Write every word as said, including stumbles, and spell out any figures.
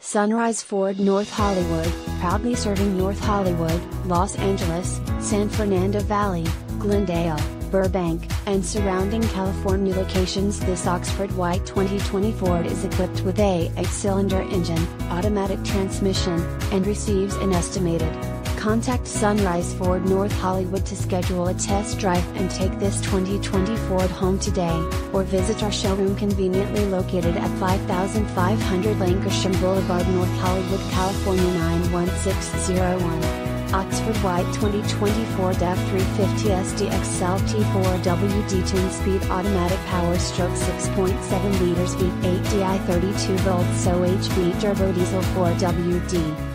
Sunrise Ford North Hollywood, proudly serving North Hollywood, Los Angeles, San Fernando Valley, Glendale, Burbank, and surrounding California locations. This Oxford White twenty twenty Ford is equipped with a eight-cylinder engine, automatic transmission, and receives an estimated. Contact Sunrise Ford North Hollywood to schedule a test drive and take this twenty twenty Ford home today, or visit our showroom conveniently located at five thousand five hundred Lancashire Boulevard, North Hollywood, California nine one six zero one. Oxford White twenty twenty Ford F three fifty S D X L T four W D ten-speed automatic power stroke six point seven liters V eight D I thirty-two volts O H V turbo diesel four W D.